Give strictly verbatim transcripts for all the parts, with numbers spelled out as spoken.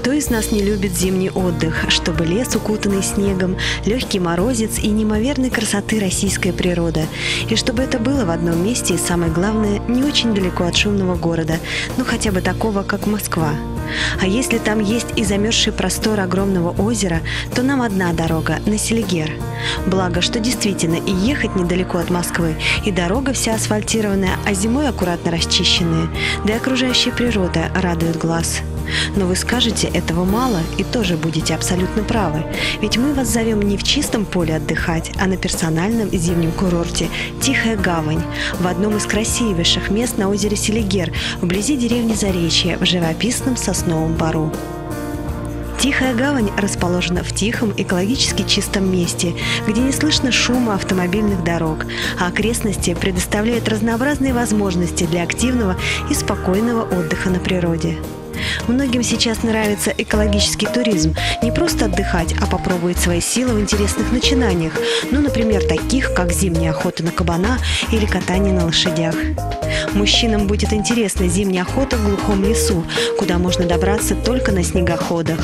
Кто из нас не любит зимний отдых, чтобы лес, укутанный снегом, легкий морозец и неимоверной красоты российская природа. И чтобы это было в одном месте и, самое главное, не очень далеко от шумного города, ну хотя бы такого, как Москва. А если там есть и замерзший простор огромного озера, то нам одна дорога – на Селигер. Благо, что действительно и ехать недалеко от Москвы, и дорога вся асфальтированная, а зимой аккуратно расчищенная, да и окружающая природа радует глаз. Но вы скажете, этого мало, и тоже будете абсолютно правы. Ведь мы вас зовем не в чистом поле отдыхать, а на персональном зимнем курорте «Тихая гавань» в одном из красивейших мест на озере Селигер, вблизи деревни Заречье, в живописном Сосновом Бору. Тихая гавань расположена в тихом, экологически чистом месте, где не слышно шума автомобильных дорог, а окрестности предоставляют разнообразные возможности для активного и спокойного отдыха на природе. Многим сейчас нравится экологический туризм. Не просто отдыхать, а попробовать свои силы в интересных начинаниях. Ну, например, таких, как зимняя охота на кабана или катание на лошадях. Мужчинам будет интересна зимняя охота в глухом лесу, куда можно добраться только на снегоходах.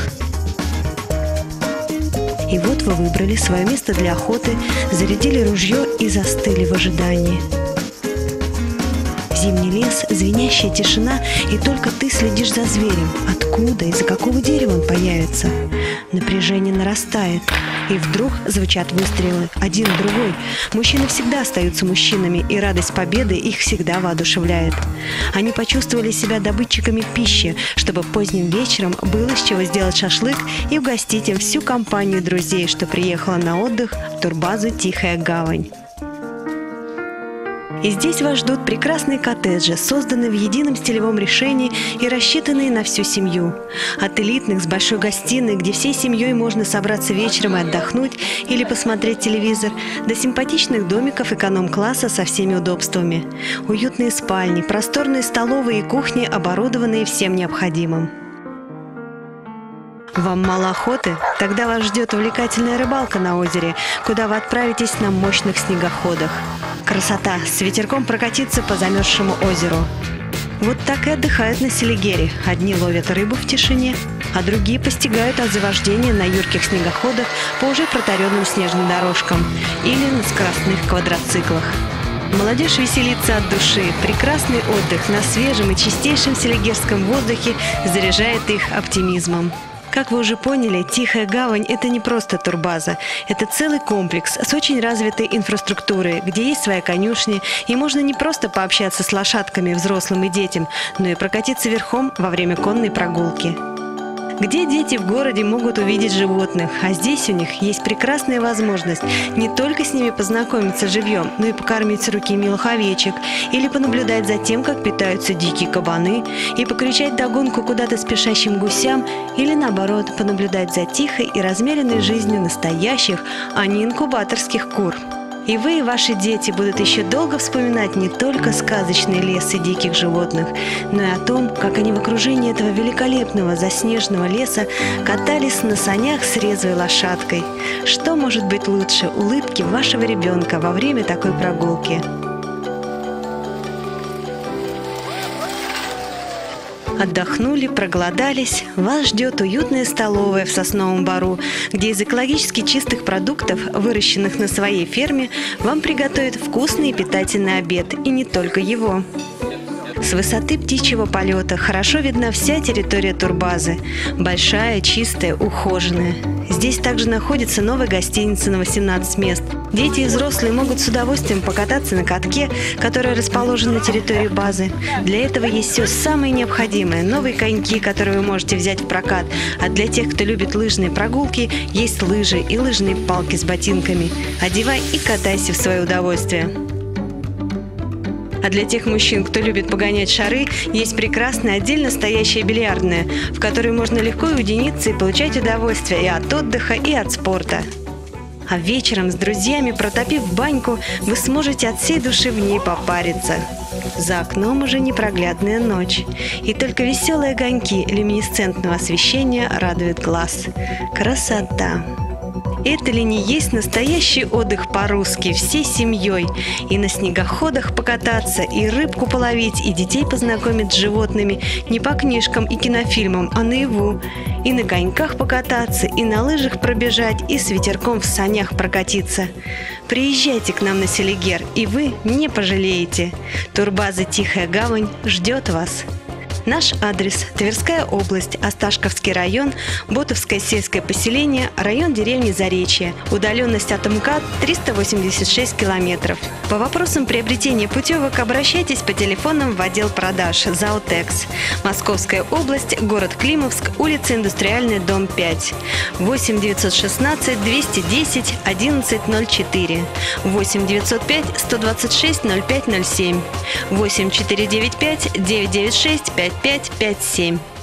И вот вы выбрали свое место для охоты, зарядили ружье и застыли в ожидании. Зимний лес, звенящая тишина, и только ты следишь за зверем. Откуда и за какого дерева он появится? Напряжение нарастает. И вдруг звучат выстрелы, один, другой. Мужчины всегда остаются мужчинами, и радость победы их всегда воодушевляет. Они почувствовали себя добытчиками пищи, чтобы поздним вечером было с чего сделать шашлык и угостить им всю компанию друзей, что приехала на отдых в турбазу «Тихая гавань». И здесь вас ждут прекрасные коттеджи, созданные в едином стилевом решении и рассчитанные на всю семью. От элитных с большой гостиной, где всей семьей можно собраться вечером и отдохнуть или посмотреть телевизор, до симпатичных домиков эконом-класса со всеми удобствами. Уютные спальни, просторные столовые и кухни, оборудованные всем необходимым. Вам мало охоты? Тогда вас ждет увлекательная рыбалка на озере, куда вы отправитесь на мощных снегоходах. Красота! С ветерком прокатиться по замерзшему озеру. Вот так и отдыхают на Селигере. Одни ловят рыбу в тишине, а другие постигают азы вождения на юрких снегоходах по уже протаренным снежным дорожкам или на скоростных квадроциклах. Молодежь веселится от души. Прекрасный отдых на свежем и чистейшем селигерском воздухе заряжает их оптимизмом. Как вы уже поняли, Тихая гавань – это не просто турбаза. Это целый комплекс с очень развитой инфраструктурой, где есть своя конюшня, и можно не просто пообщаться с лошадками, взрослым и детям, но и прокатиться верхом во время конной прогулки. Где дети в городе могут увидеть животных, а здесь у них есть прекрасная возможность не только с ними познакомиться живьем, но и покормить с руки милых овечек, или понаблюдать за тем, как питаются дикие кабаны, и покричать догонку куда-то спешащим гусям, или наоборот, понаблюдать за тихой и размеренной жизнью настоящих, а не инкубаторских кур. И вы, и ваши дети будут еще долго вспоминать не только сказочный лес и диких животных, но и о том, как они в окружении этого великолепного заснеженного леса катались на санях с резвой лошадкой. Что может быть лучше улыбки вашего ребенка во время такой прогулки? Отдохнули, проголодались, вас ждет уютная столовая в Сосновом Бору, где из экологически чистых продуктов, выращенных на своей ферме, вам приготовят вкусный и питательный обед, и не только его. С высоты птичьего полета хорошо видна вся территория турбазы. Большая, чистая, ухоженная. Здесь также находится новая гостиница на восемнадцать мест. Дети и взрослые могут с удовольствием покататься на катке, который расположен на территории базы. Для этого есть все самое необходимое. Новые коньки, которые вы можете взять в прокат. А для тех, кто любит лыжные прогулки, есть лыжи и лыжные палки с ботинками. Одевай и катайся в свое удовольствие. А для тех мужчин, кто любит погонять шары, есть прекрасная отдельно стоящая бильярдная, в которой можно легко уединиться и получать удовольствие и от отдыха, и от спорта. А вечером с друзьями, протопив баньку, вы сможете от всей души в ней попариться. За окном уже непроглядная ночь, и только веселые огоньки люминесцентного освещения радуют глаз. Красота! Это ли не есть настоящий отдых по-русски всей семьей? И на снегоходах покататься, и рыбку половить, и детей познакомить с животными не по книжкам и кинофильмам, а наяву. И на коньках покататься, и на лыжах пробежать, и с ветерком в санях прокатиться. Приезжайте к нам на Селигер, и вы не пожалеете. Турбаза «Тихая гавань» ждет вас. Наш адрес – Тверская область, Осташковский район, Ботовское сельское поселение, район деревни Заречье. Удаленность от МКАД триста восемьдесят шесть километров. По вопросам приобретения путевок обращайтесь по телефонам в отдел продаж «Залтекс». Московская область, город Климовск, улица Индустриальная, дом пять. восемь девятьсот шестнадцать двести десять одиннадцать ноль четыре. восемь девятьсот пять сто двадцать шесть ноль пять ноль семь. восемь четыре девять пять девять девять шесть пять пять пять семь.